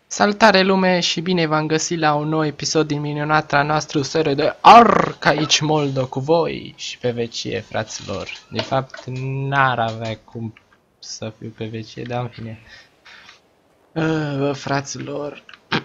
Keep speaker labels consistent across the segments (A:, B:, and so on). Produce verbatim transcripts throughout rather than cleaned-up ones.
A: Salutare lume și bine v-am găsit la un nou episod din minunata noastră serie de Ark aici Moldo cu voi și pe vecie, fraților. De fapt, n-ar avea cum să fiu pe vecie, dar în fine. Uh, bă, fraților,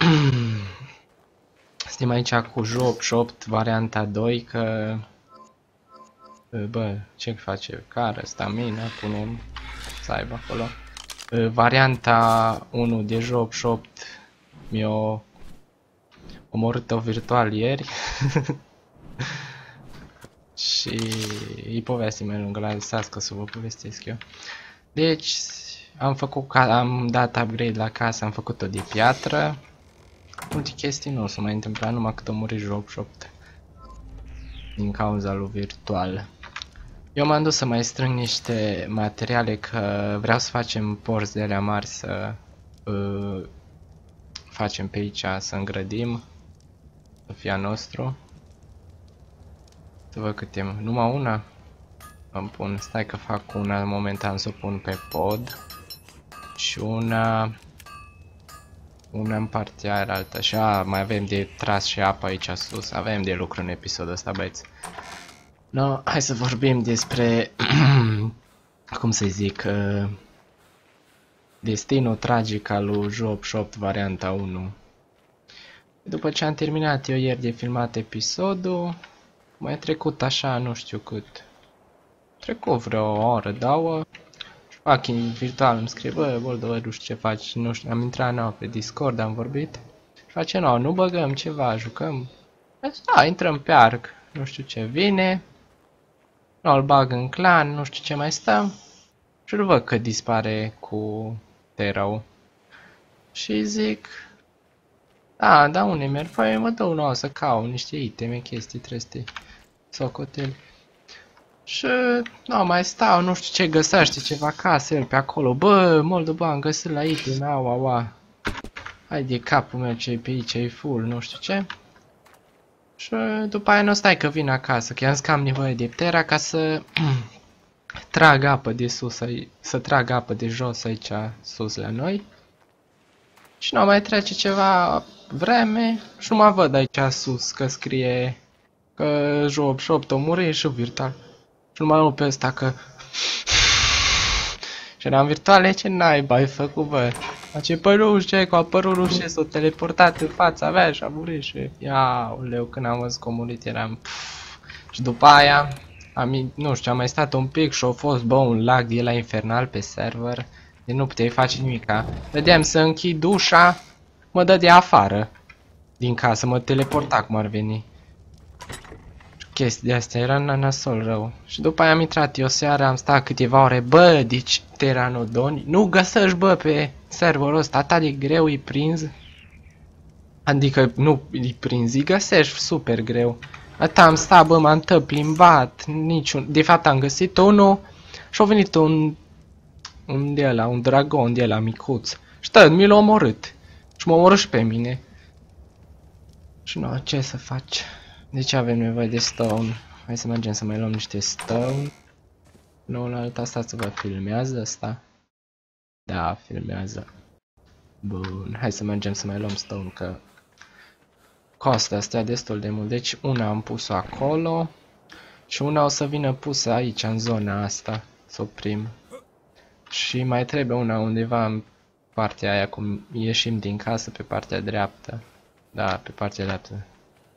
A: suntem aici cu Job opt varianta doi, că... Uh, bă, ce face? Care, stamina, punem să aibă acolo. Uh, varianta unu de Job opt mi-o omorât-o virtual ieri. Și îi povesti mai lungă, lăsați că să vă povestesc eu. Deci am făcut ca am dat upgrade la casă, am făcut-o de piatră. Multe chestii nu o să mai întâmpla numai cât o muri Job opt din cauza lui virtual. Eu m-am dus să mai strâng niște materiale, că vreau să facem porți de alea mari să uh, facem pe aici, să îngrădim, să fie a nostru. Să văd cât e, numai una? Îmi pun, stai că fac una momentan, să o pun pe pod. Și una... Una în partea aia altă. Și a, mai avem de tras și apă aici sus. Avem de lucru în episodul ăsta, băieți. No, hai să vorbim despre... cum să zic... Uh, destinul tragic al lui Job opt varianta unu. După ce am terminat eu ieri de filmat episodul, mai trecut așa, nu știu cât. Trecut vreo oră, două. Și fac virtual, îmi scrie, bă, Boldo, bă, nu știu ce faci, nu știu, am intrat nou pe Discord, am vorbit. Și face, nu, nu băgăm ceva, jucăm. Da, intrăm pe Ark, nu știu ce vine. Nu, îl bag în clan, nu știu ce mai stăm. Și îl văd că dispare cu Terau. Și zic... Da, da, unde merg? Păi mă dă unul să caut niște iteme, chestii, trebuie socoteli. Și, nu, mai stau, nu știu ce găsește, ceva casă el pe acolo. Bă, Moldova, am găsit la iteme, au, au, au. Hai de capul meu ce-i pe aici, e full, nu știu ce. Și după aia nu stai că vin acasă, că i-am zis că am nevoie de Ptera ca să trag apă de sus, să trag apă de jos aici, sus la noi. Și nu mai trece ceva vreme și nu mă văd aici sus că scrie că Job opt o muri și virtual. Și nu mai aud pe ăsta că... Și eram virtuale, ce naiba ai făcut, bă? Face părușe, cu a părușe s-o teleportat în fața mea și a murit și... Iauleu, când am văzut că a murit eram... Și după aia, am, nu știu, am mai stat un pic și a fost, bă, un lag de la infernal pe server. De nu puteai face nimica. Vedeam să închid ușa, mă dă de afară din casă, mă teleporta cum ar veni. Chestii de astea, era nasol rău. Și după aia am intrat eu seara, am stat câteva ore, bă, deci Pteranodoni, nu găsești, bă, pe serverul ăsta, atât de greu îi prinzi. Adică nu îi prinzi, îi găsești super greu. Atât am stat, bă, m-am tot plimbat, niciun, de fapt am găsit unul și a venit un... Un de ăla, un dragon de ăla micuț. Și tot, mi l-a omorât. Și m-a omorât și pe mine. Și nu, ce să faci? De ce avem nevoie de stone? Hai să mergem să mai luăm niște stone. Nu, la alta asta să vă filmează asta. Da, filmează. Bun, hai să mergem să mai luăm stone, că costă astea destul de mult. Deci una am pus-o acolo. Și una o să vină pusă aici, în zona asta. Să o prim. Și mai trebuie una undeva în partea aia, cum ieșim din casă, pe partea dreaptă. Da, pe partea dreaptă.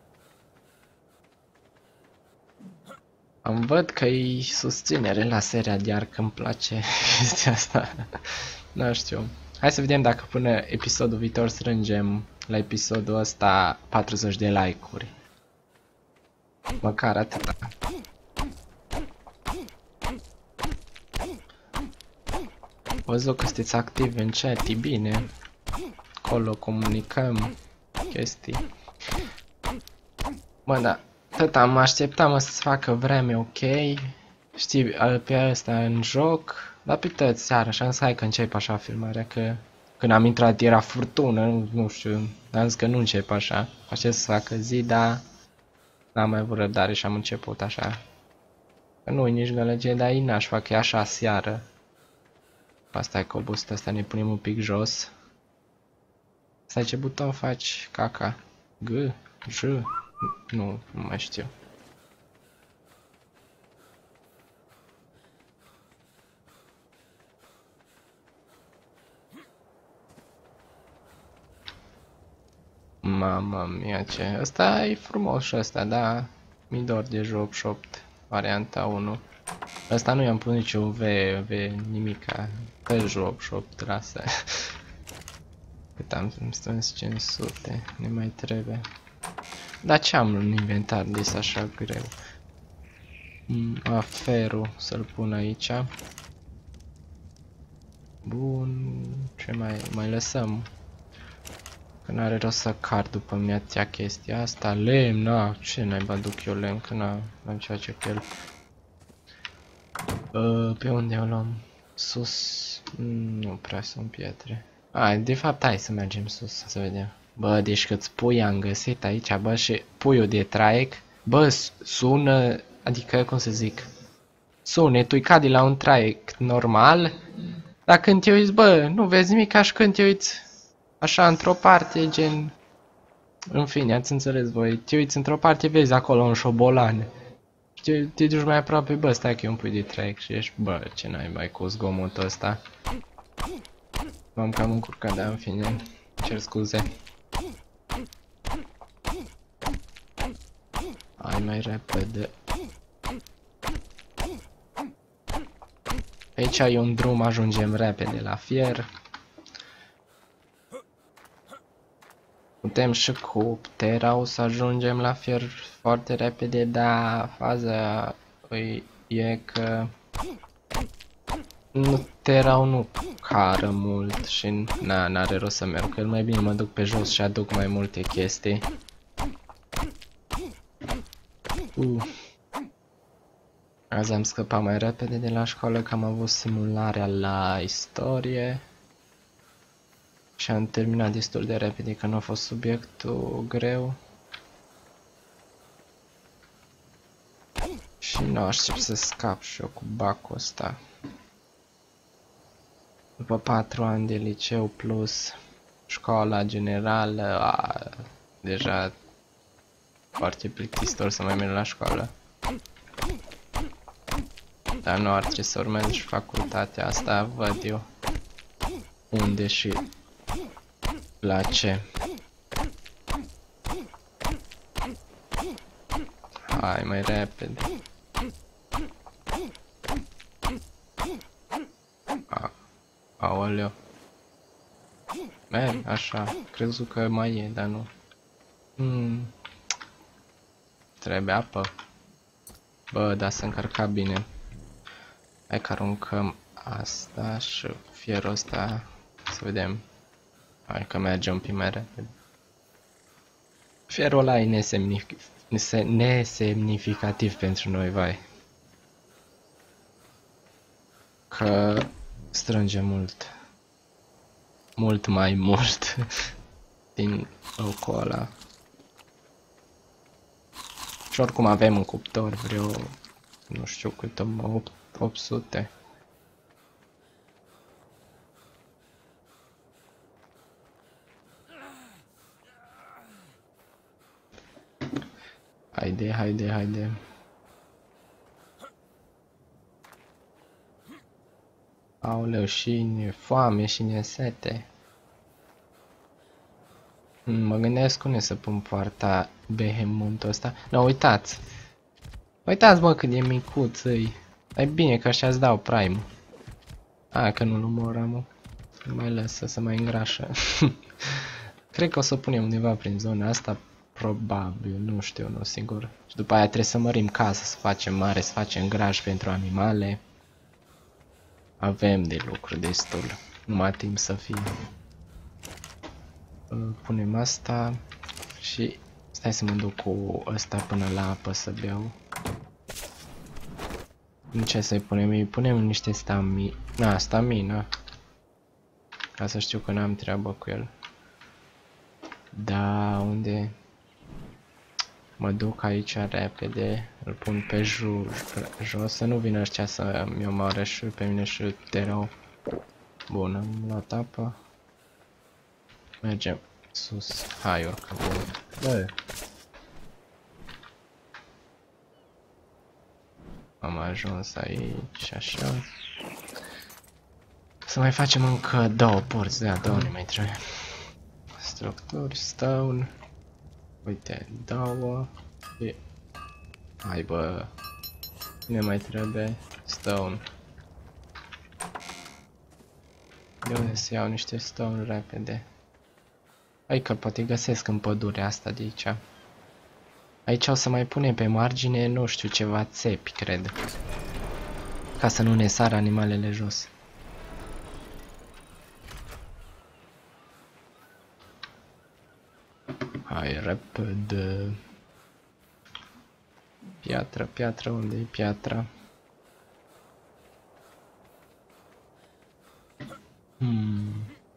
A: Am văd că e susținere la seria de Ark, îmi place chestia asta. Nu știu. Hai să vedem dacă până episodul viitor strângem la episodul ăsta patruzeci de like-uri. Măcar atâta. Văzut că sunteți activi în chat, e bine. Acolo comunicăm chestii. Bă, da, tot am așteptat, mă, să-ți facă vreme ok. Știi, pe ăsta în joc. Dar pe tot seara, așa, să hai că încep așa filmarea, că când am intrat era furtună, nu, nu știu, am zis că nu încep așa. Așa să facă zi, dar n-am mai avut răbdare și am început așa. Că nu-i nici gălăgie, dar ei n-aș fac, e așa seară. Asta e că obostul ăsta, ne punem un pic jos. Stai, ce buton faci, caca? G? J? Nu, nu mai știu. Mamma mia, ce... Ăsta e frumos și ăsta, da. Mi dor de J optzeci și opt, varianta unu. Ăsta nu i-am pus niciun V, V, nimica. Pe J optzeci și opt, lasă. Cât am strâns cinci sute, ne mai trebuie. Dar ce am în inventar de așa greu? Aferul să-l pun aici. Bun, ce mai, mai lăsăm? Că n-are rost să car după mine atâtea chestia asta. Lemn, na, ce naiba duc eu lemn, că n-am ce face cu el. Uh, pe unde o luăm? Sus? Mm, nu prea sunt pietre. A, de fapt, hai să mergem sus, să vedem. Bă, deci câți pui am găsit aici, bă, și puiul de traiec, bă, sună, adică, cum să zic, sunetul-i ca de la un traiec normal, dar când te uiți, bă, nu vezi nimic, ca și când te uiți așa într-o parte, gen, în fine, ați înțeles voi, te uiți într-o parte, vezi acolo un șobolan, te, te duci mai aproape, bă, stai că e un pui de traiec și ești, bă, ce n-ai mai cu zgomotul ăsta. M-am cam încurcat, dar în fine, cer scuze. Hai mai repede. Aici e un drum, ajungem repede la fier. Putem și cu terau să ajungem la fier foarte repede, dar faza e că nu, terau nu cară mult și na, n-are rost să merg, că mai bine mă duc pe jos și aduc mai multe chestii. Uh. Azi am scăpat mai repede de la școală, că am avut simularea la istorie și am terminat destul de repede, că nu a fost subiectul greu. Și nu aștept să scap și eu cu bacul ăsta. După patru ani de liceu plus școala generală, a, deja foarte plictisitor să mai merg la școală. Dar nu ar trebui să urmez și facultatea asta, văd eu unde și la ce. Hai mai repede. A, aoleu. Merg, așa, crezut că mai e, dar nu. Hmm. Trebuie apă. Bă, dar să încărca bine. Hai că aruncăm asta și fierul ăsta, să vedem. Hai că mergem un pic mai repede. Fierul ăla e nesemnific nesemnificativ pentru noi, vai. Că strânge mult. Mult mai mult din locul ăla. Și oricum avem un cuptor, vreo, nu știu cât, opt sute. Haide, haide, haide. Aoleu, și ne foame și ne sete. Mă gândesc cum e să pun poarta behemontul ăsta. Nu, uitați. Uitați, bă, cât de micuț îi. E bine că așa-ți dau prime. A, că nu-l omoram. Mai lăsă să mai îngrașă. Cred că o să punem undeva prin zona asta. Probabil, nu știu, nu sigur. Și după aia trebuie să mărim casa, să facem mare, să facem graj pentru animale. Avem de lucru destul. Numai timp să fie. Punem asta și stai să mă duc cu ăsta până la apă să beau. În ce să-i punem? Îi punem niște stamina. Na, stamina. Ca să știu că n-am treabă cu el. Da, unde? Mă duc aici repede. Îl pun pe jos, să nu vină ăștia să mi omoare și pe mine și te rău. Bun, am luat apă. Mergem Sus, hai urcă, bun. Bă. Am ajuns aici, așa. Să mai facem încă două porți, da, două ne mai trebuie. Structuri, stone. Uite, două. E... Hai bă. Ne mai trebuie stone. De unde să iau niște stone repede? Hai că poate găsesc în pădurea asta de aici. Aici o să mai punem pe margine, nu știu, ceva țepi, cred. Ca să nu ne sară animalele jos. Hai, repede. Piatră, piatră, unde e piatra? Hmm.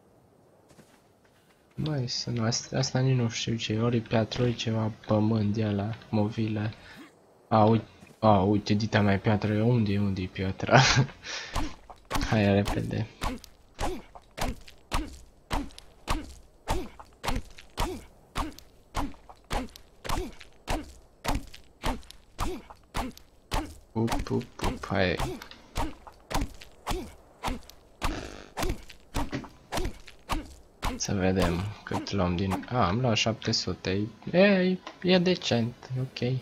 A: Băi, să nu, asta, asta nici nu știu ce, ori piatră, ori ceva pământ de ala, movilă. A, uite, a, uite, dita mai piatră, unde e, unde e piatra? Hai, repede. Up, up, up, hai. Să vedem cât luăm din... A, am luat șapte sute. E, e decent, ok.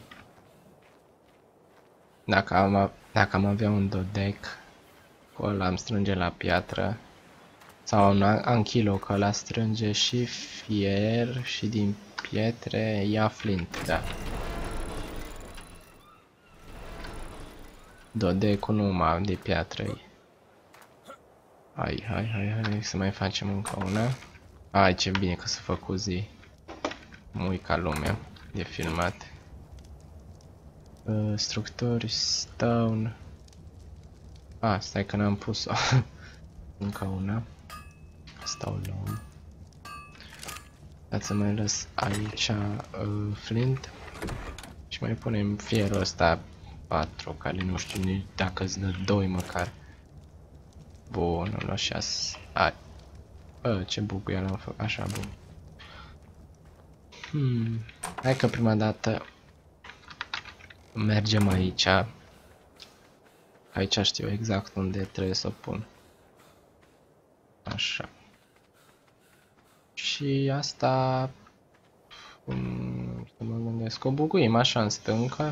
A: Dacă am, dacă am avea un dodec, cu ăla am strânge la piatră. Sau un anchilo, că ăla strânge și fier și din pietre ia flint, da. Dodecul numai de piatră -i. Hai, hai, hai, hai, să mai facem încă una. Ai, ce bine că s-a făcut zi. Mă uit ca lumea de filmat. Uh, structuri, stone. Ah, stai că n-am pus-o. Încă una. Asta o luăm. Dați să mai las aici uh, flint. Și mai punem fierul ăsta patru, care nu știu nici dacă-s dă doi măcar. Bun, o luăm șase. Ai. Bă, ce buguia l-am făcut, așa, bun. Hmm. Hai că prima dată mergem aici. Aici știu exact unde trebuie să o pun. Așa. Și asta... Hmm, să mă gândesc, o buguim așa în stâncă.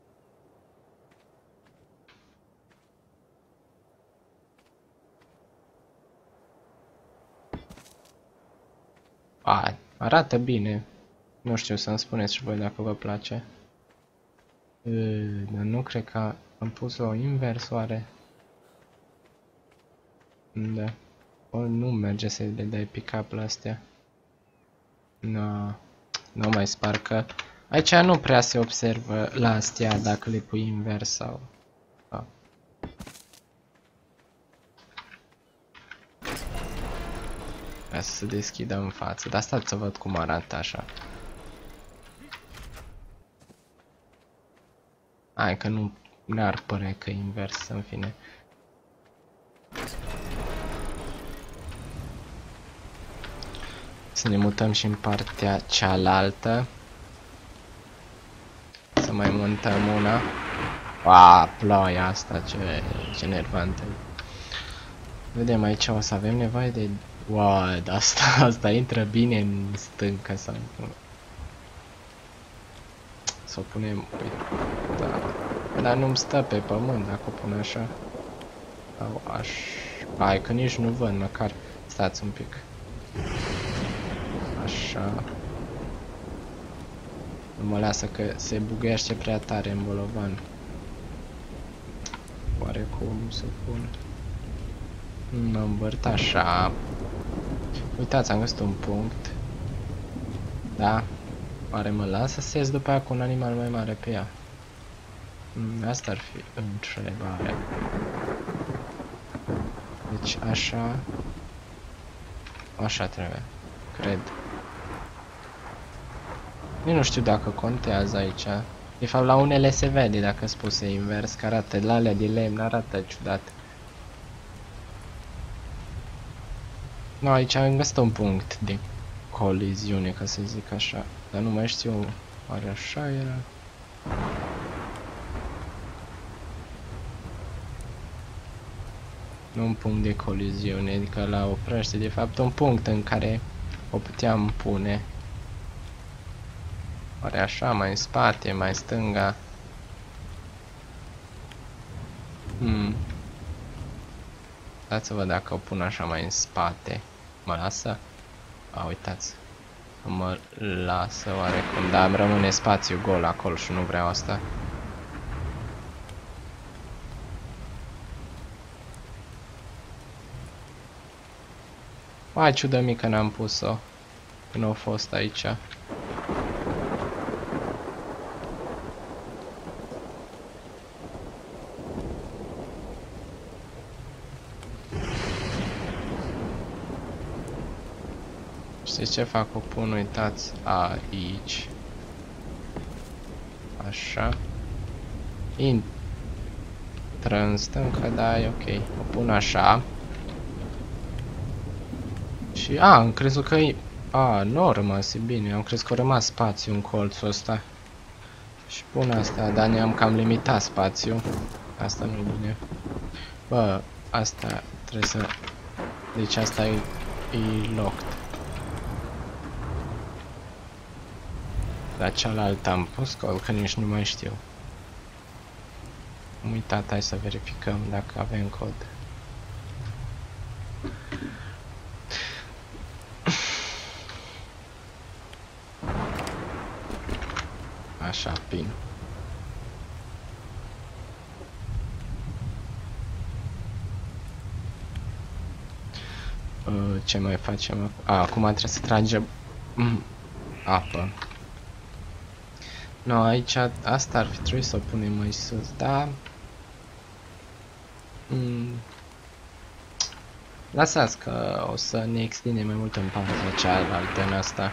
A: A, arată bine. Nu știu, să-mi spuneți și voi dacă vă place. E, dar nu cred că am pus-o invers, oare? Da. O, nu merge să le dai pick-up la astea. No. Nu mai sparcă. Aici nu prea se observă la astea dacă le pui invers sau... A. Vreau să se deschidă în față, dar stați să văd cum arată așa. Hai că nu ne-ar părea că e invers, în fine. Să ne mutăm și în partea cealaltă. Să mai montăm una. Aaaa, ploaia asta, ce, ce nervantă. Vedem, aici o să avem nevoie de... Wow, asta, asta intră bine în stâncă sau... Să o punem... Da. Dar nu-mi stă pe pământ dacă o pun așa. Sau aș... Hai că nici nu văd măcar. Stați un pic. Așa. Nu mă lasă că se buguiește prea tare în bolovan. Oare cum să pun? Mă îmbărt așa. Uitați, am găsit un punct. Da. Oare mă lasă să ies după aia cu un animal mai mare pe ea? Asta ar fi întrebarea. Deci așa. Așa trebuie. Cred. Eu nu știu dacă contează aici. De fapt, la unele se vede dacă sunt puse invers, că arată, la alea de lemn arată ciudat. Nu, aici am găsit un punct de coliziune, ca să zic așa. Dar nu mai știu, oare așa era? Nu un punct de coliziune, adică la oprește de fapt un punct în care o puteam pune. Oare așa, mai în spate, mai stânga? Hmm. Dați să văd dacă o pun așa mai în spate. Mă lasă? A, uitați. Mă lasă oarecum, dar îmi rămâne spațiu gol acolo și nu vreau asta. Mai ciudă mică n-am pus-o când au fost aici. Știți ce fac? O pun, uitați, aici. Așa. Intră în stâncă, da, e ok. O pun așa. Și, a, am crezut că e... A, nu a rămas, e bine, am crezut că a rămas spațiu în colțul ăsta. Și pun asta, dar ne-am cam limitat spațiu. Asta nu e bine. Bă, asta trebuie să... Deci asta e, e locked. La cealaltă am pus cod, că nici nu mai știu. Am uitat, hai să verificăm dacă avem cod. Așa, pin. Uh, ce mai facem? A, acum trebuie să tragem mm, apă. No, aici asta ar fi trebuit să o punem mai sus, da? Mm. Lăsați că o să ne extindem mai mult în partea cealaltă în asta.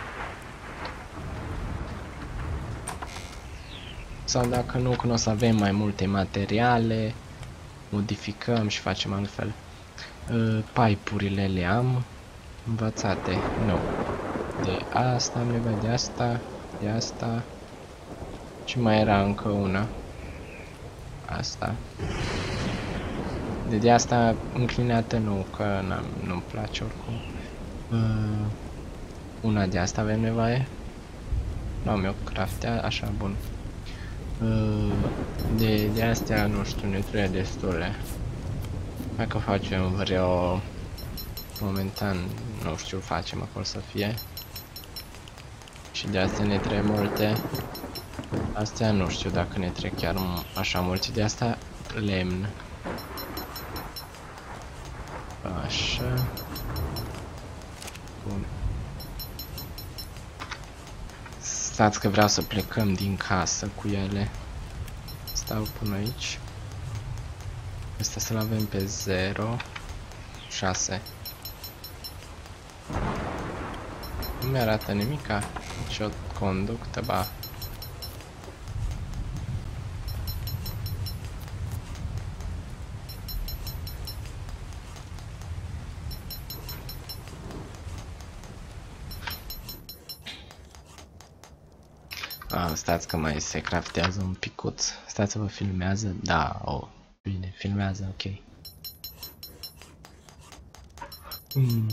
A: Sau dacă nu, când o să avem mai multe materiale, modificăm și facem altfel. Uh, pipe-urile le am învățate. Nu. De asta am nevoie, de asta, de asta. Și mai era încă una. Asta. De, de asta înclinată nu, că nu-mi place oricum. Uh, una de asta avem nevoie. Nu am eu craftea, așa, bun. Uh, de, de astea, nu știu, ne trebuie destule. Hai că facem vreo... Momentan, nu știu, facem acolo să fie. Și de astea ne trebuie multe. Astea nu știu dacă ne trec chiar așa multe, de asta lemn. Așa. Bun. Stați că vreau să plecăm din casă cu ele. Stau până aici. Asta să-l avem pe zero. șase. Nu mi-arată nimica. Nici o conductă, ba. Ah, stați că mai se craftează un picuț. Stați să vă filmează. Da, oh, bine, filmează, ok. Mm.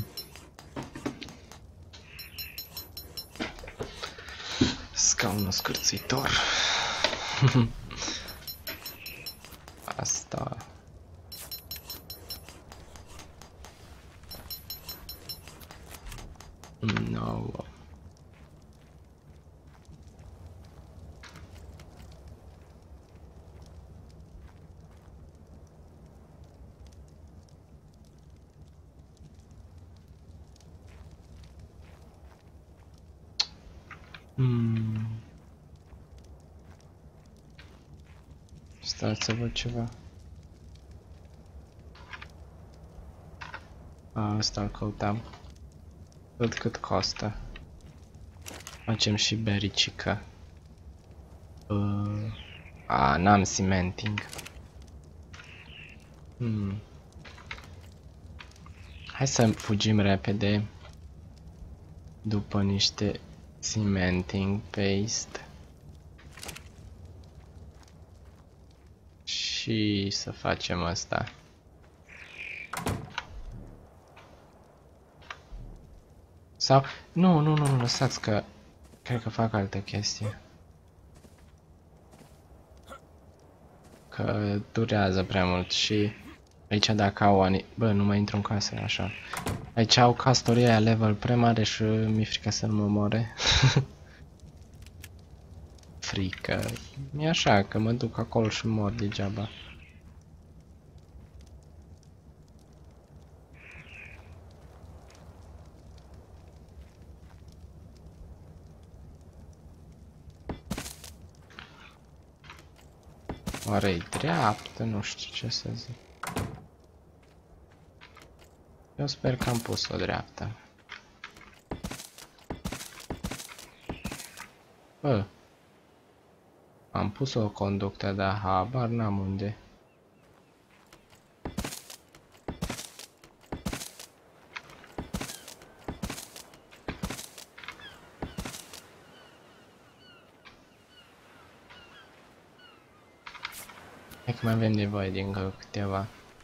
A: Scaunul scârțitor. Asta. No. Hmm. Stați să văd ceva. A, asta îl căutam. Văd cât costă. Facem și bericică. Uh, a, n-am cementing. Hmm. Hai să fugim repede. După niște cementing paste. Și să facem asta. Sau... Nu, nu, nu, nu, lăsați că... Cred că fac altă chestie. Că durează prea mult și... Aici dacă au ani... Bă, nu mai intru în casă, așa. Aici au castorii aia level prea mare și mi-e frică să nu mă omoare. Frică. E așa, că mă duc acolo și mor degeaba. Oare-i dreaptă? Nu știu ce să zic. Eu sper că am pus-o dreaptă. Bă. Am pus o conductă, dar habar n-am unde. Hai că mai avem nevoie de încă câteva.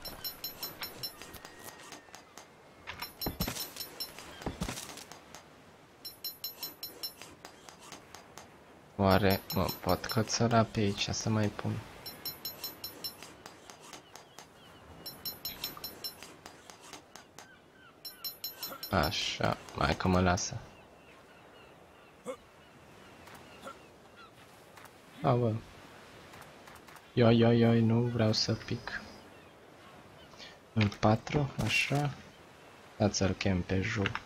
A: Oare mă pot cățăra pe aici să mai pun? Așa, mai că mă lasă. A, bă. Ioi, ioi, ioi, nu vreau să pic. În patru, așa. Dați-l chem pe joc.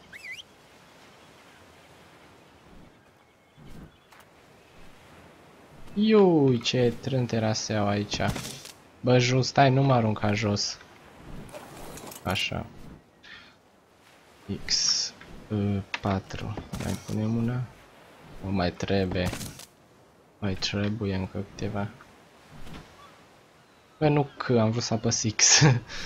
A: Iui, ce trânteraseau aici. Bă, jos, stai, nu mă arunca jos. Așa. X patru. Mai punem una. O mai trebuie. Mai trebuie încă câteva. Bă, nu că am vrut să apăs X.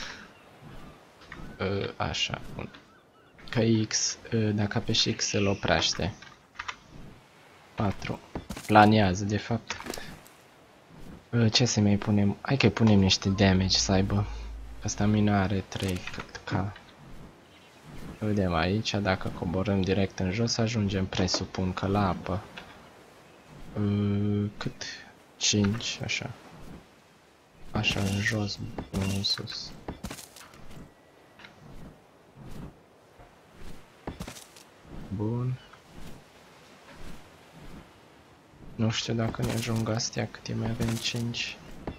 A: Așa. Că X, dacă apeși X, îl oprește. patru. Planează, de fapt. Ce să mai punem? Hai că punem niște damage să aibă. Asta mina are trei ca. Vedem aici, dacă coborâm direct în jos, ajungem, presupun că la apă. Cât? cinci, așa. Așa, în jos, în sus. Bun. Nu știu dacă ne ajung astea, câte mai avem cinci.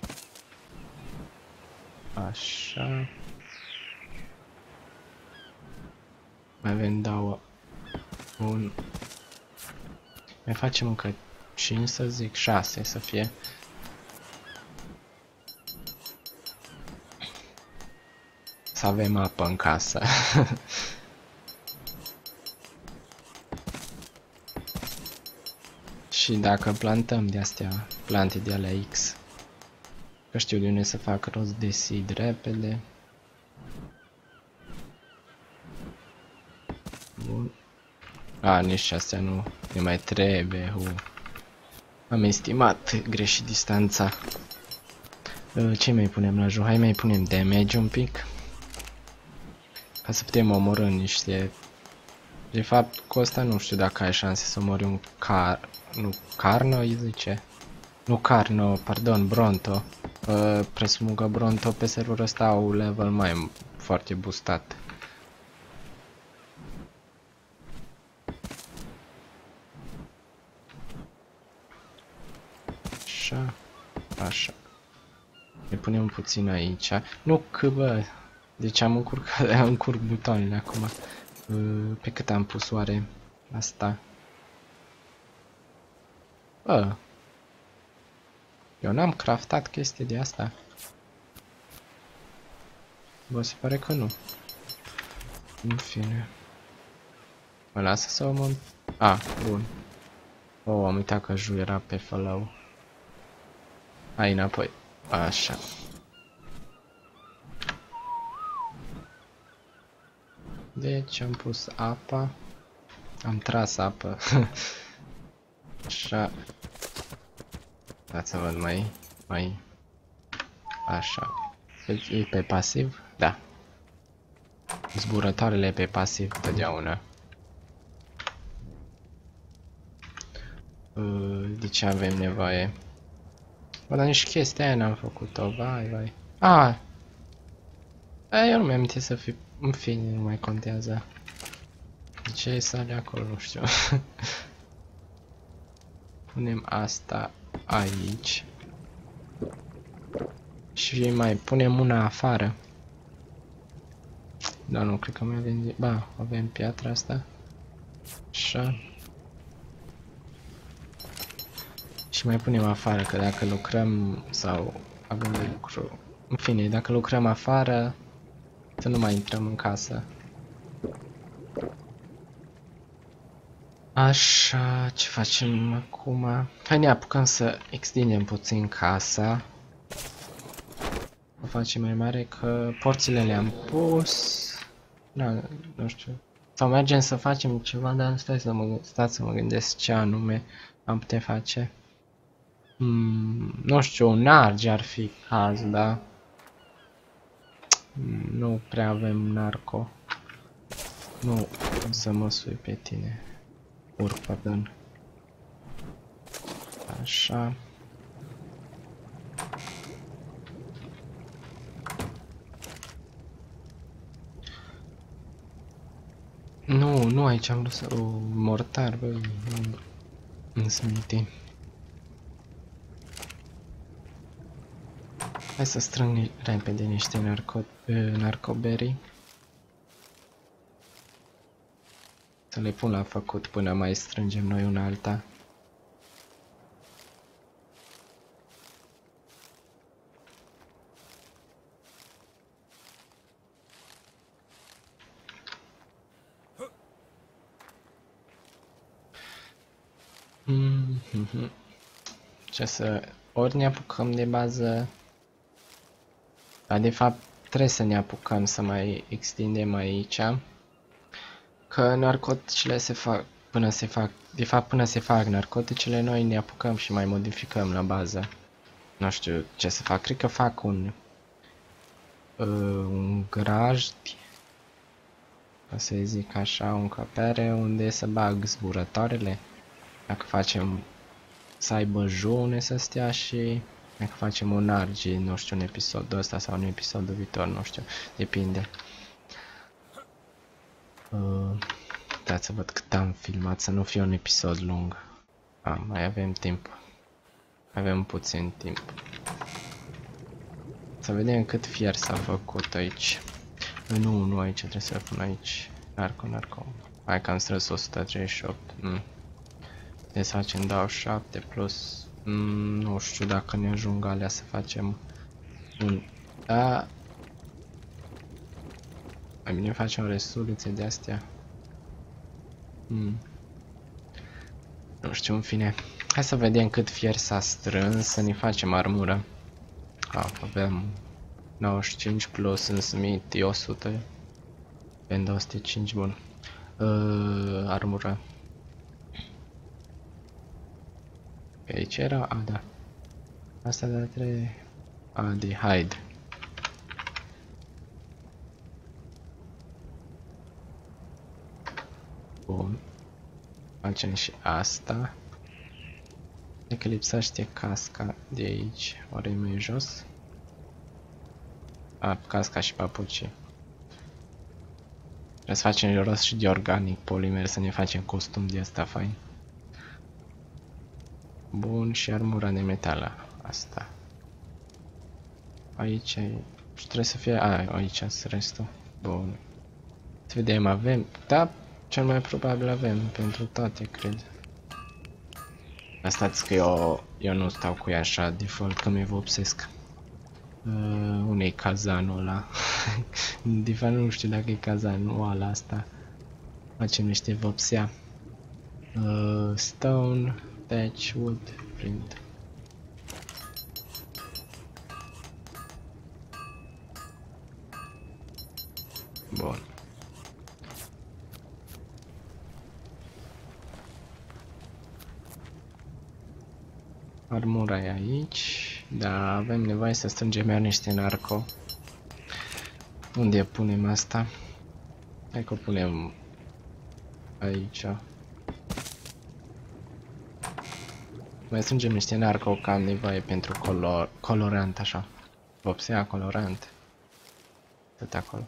A: Așa. Mai avem două. Bun. Mai facem încă cinci, să zic, șase să fie. Să avem apă în casă. Și dacă plantăm de astea, plante de alea X, că știu de unde să fac rost de seed repede. Bun. A, nici astea nu ne mai trebuie. Uh. Am estimat greșit distanța. Uh, ce mai punem la joc? Hai mai punem damage un pic. Ca să putem omorâ niște... De fapt, cu ăsta nu știu dacă ai șanse să omori un car... Nu, Carno îi zice? Nu Carno, pardon, Bronto. Uh, presupun că Bronto pe serverul ăsta au level mai foarte boostat. Așa, așa. Ne punem puțin aici. Nu că, bă, deci am încurcat, am încurc butoanele acum. Uh, pe cât am pus oare asta? Bă, eu n-am craftat chestii de asta. Bă, se pare că nu. În fine. Mă lasă să o mă... A, bun. Oh, am uitat că Ju era pe follow. Hai înapoi. Așa. Deci am pus apa. Am tras apă. Așa. Dați să văd mai... mai... Așa. Deci e pe pasiv? Da. Zburătoarele pe pasiv totdeauna. De ce avem nevoie? Bă, dar nici chestia aia n-am făcut-o, vai, vai. Ah! A, eu nu mi-am amintit să fi... În fine, nu mai contează. De ce sale acolo, nu știu. Punem asta aici. Și mai punem una afară. Da, nu, cred că mai avem... Ba, avem piatra asta. Așa. Și mai punem afară, că dacă lucrăm sau avem de lucru... În fine, dacă lucrăm afară, să nu mai intrăm în casă. Așa, ce facem acum? Hai, ne apucăm să extindem puțin casa. O facem mai mare, că porțile le-am pus. Da, nu știu. Sau mergem să facem ceva, dar stai să mă, stați să mă gândesc ce anume am putea face. Hmm, nu știu, un arge ar fi caz, da? Hmm, nu prea avem narco. Nu, o să mă sui pe tine. Urc, pardon. Așa. Nu, nu aici am vrut să... O, mortar, băi, nu... În smiti. Hai să strâng repede niște narco... narcoberii. Să le pun la făcut până mai strângem noi una alta. Mm-hmm. Ce să... Ori ne apucăm de bază... Dar de fapt trebuie să ne apucăm să mai extindem aici. Că narcoticele se fac până se fac... De fapt până se fac narcoticele noi ne apucăm și mai modificăm la bază. Nu știu ce să fac, cred că fac un... Uh, un grajd. O să zic așa, o încăpere unde să bag zburătoarele. Dacă facem să aibă june să stea și dacă facem un argi, nu știu, un episodul ăsta sau un episodul viitor, nu știu, depinde. Uh, da, să văd cât am filmat, să nu fie un episod lung. Ah, mai avem timp. Avem puțin timp. Să vedem cât fier s-a făcut aici. Nu, nu aici, trebuie să pun aici. Narco, narco. Hai că am strâns o sută treizeci și opt. Mm. Deci să facem douăzeci și șapte plus... Mm, nu știu dacă ne ajung alea să facem un... Da... Mai bine facem resulițe de astea. Mm. Nu știu, în fine. Hai să vedem cât fier s-a strâns, să ne facem armură. Ah, avem nouăzeci și cinci plus în smith, o sută. Avem două sute cinci, bun. Uh, armură. Aici era? A, da. Asta de trei... A, de hide. Bun. Facem și asta. Cred că lipsește casca de aici. Oare e mai jos? A, casca și papucii. Trebuie să facem rost și de organic polimer, să ne facem costum de asta fain. Bun, și armura de metală. Asta. Aici e... Și trebuie să fie... A, aici sunt restul. Bun. Să vedem, avem... Da, cel mai probabil avem pentru toate, cred. Dar stați că eu, eu nu stau cu ea așa default, că mi-e vopsesc. Uh, unde e cazanul ăla? De fapt nu știu dacă e cazanul ăla asta. Facem niște vopsea. Uh, stone, thatch, wood, flint. Bun. Armura e aici. Da, avem nevoie să strângem iar niște narco. Unde punem asta? Hai că o punem aici. Mai strângem niște narco, că am nevoie pentru color, colorant așa. Vopsea colorant. Tot acolo.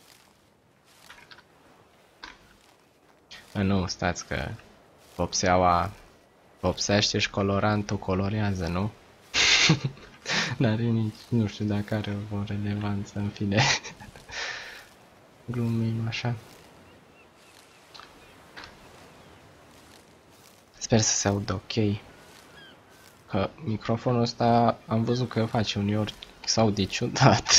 A: A, nu, stați că vopseaua vopsește și colorantul colorează, nu? N-are nici, nu știu dacă are o relevanță, în fine. Glumim așa. Sper să se audă ok. Că microfonul ăsta am văzut că face uneori să aude ciudat.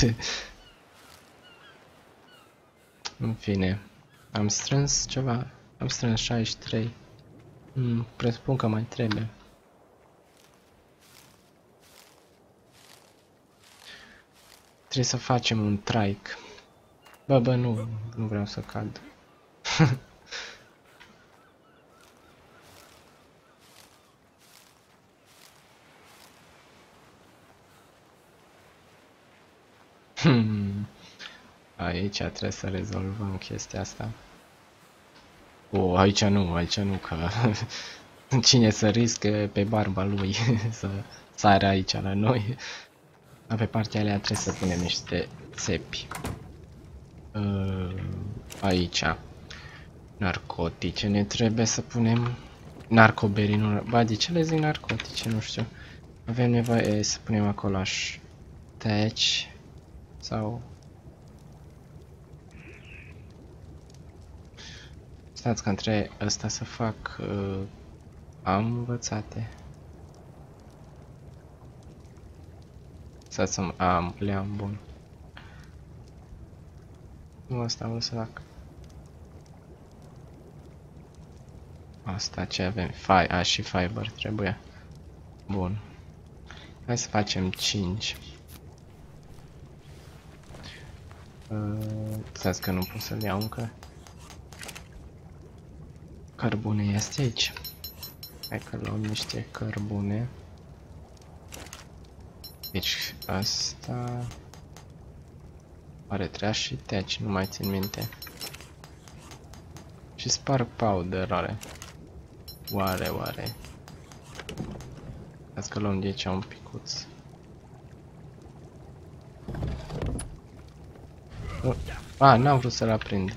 A: În fine. Am strâns ceva. Am strâns șaizeci și trei. Hmm, presupun că mai trebuie. Trebuie să facem un trike. Bă, bă, nu, nu vreau să cad. Hmm. Aici trebuie să rezolvăm chestia asta. O, aici nu, aici nu, că cine să riscă pe barba lui să sare aici la noi. Dar pe partea alea trebuie să punem niște țepi. Uh, aici. Narcotice, ne trebuie să punem narcoberii, nu... Ba, de ce le zic narcotice? Nu știu. Avem nevoie să punem acolo aș teci sau... Stați că între ăsta să fac... Uh, am învățate. Stați să am, le am, bun. Nu asta am să fac. Asta ce avem? Fi a, și fiber trebuie. Bun. Hai să facem cinci. Uh, stați că nu pot să-l iau încă. Cărbune este aici. Hai că luăm niște cărbune. Deci asta... Are treaz și teci, nu mai țin minte. Și spark powder are. Oare, oare. Hai că luăm de aici un picuț. Uh, a, n-am vrut să-l aprind.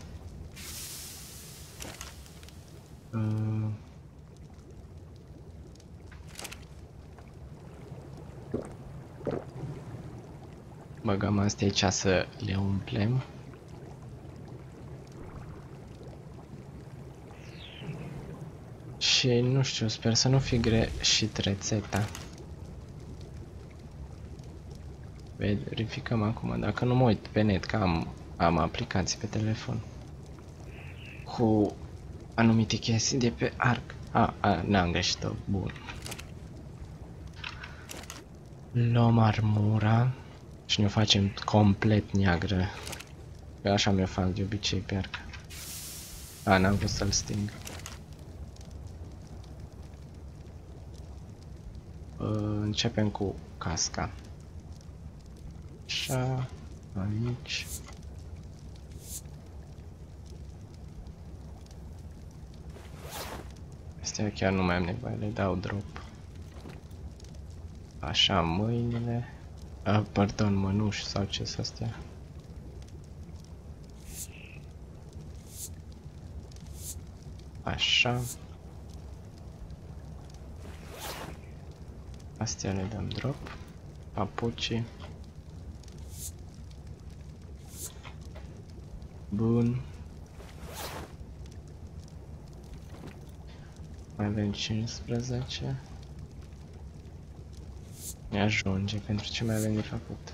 A: Uh. Băgăm astea aici să le umplem. Și nu știu, sper să nu fi greșit rețeta. Verificăm acum, dacă nu mă uit pe net, că am, am aplicații pe telefon cu anumite chestii de pe arc. A, a n-am greșit-o, bun. Luăm armura și ne-o facem complet neagră. Că așa mi-o fac de obicei pe arc. A, n-am vrut să-l sting. Uh, începem cu casca. Așa, aici. Astea chiar nu mai am nevoie, le dau drop. Așa, mâinile. Ah, pardon, mănuși sau ce să astea. Așa. Astea le dăm drop. Papucii. Bun. Mai avem cincisprezece. Ne ajunge pentru ce mai avem de făcut.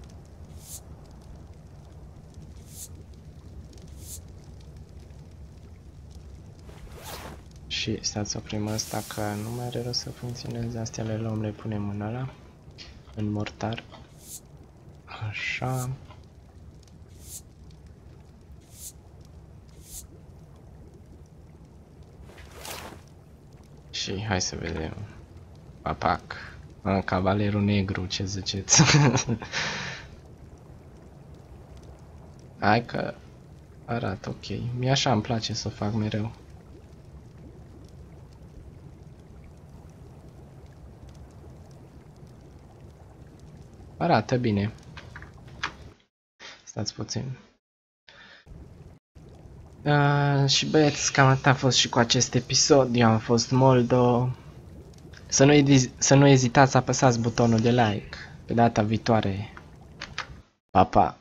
A: Și stați să oprim asta că nu mai are rost să funcționeze. Astea le luăm, le punem în ăla. În mortar. Așa. Și hai să vedem. Papac. A, cavalerul negru, ce ziceți? Hai că arată ok. Mie așa îmi place să o fac mereu. Arată bine. Stați puțin. Uh, și băieți, cam atât a fost și cu acest episod. Eu am fost Moldo. Să nu, să nu ezitați să apăsați butonul de like. Pe data viitoare. Pa, pa!